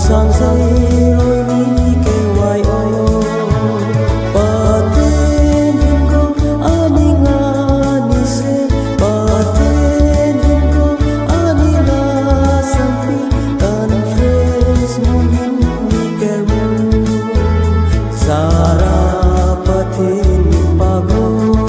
sang dây lối mi kêu ai ô bà tên hình cô ani ngani se bà tên hình cô ani la sampi tan fresh muhin mi kêu sara pathin pago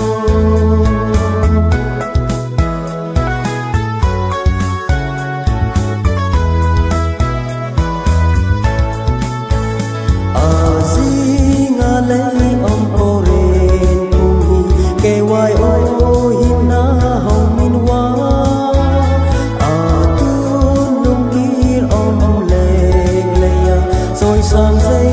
lấy ông poren ui kê wai o hina hong min wa a tu nung kir om le leya soi sang dây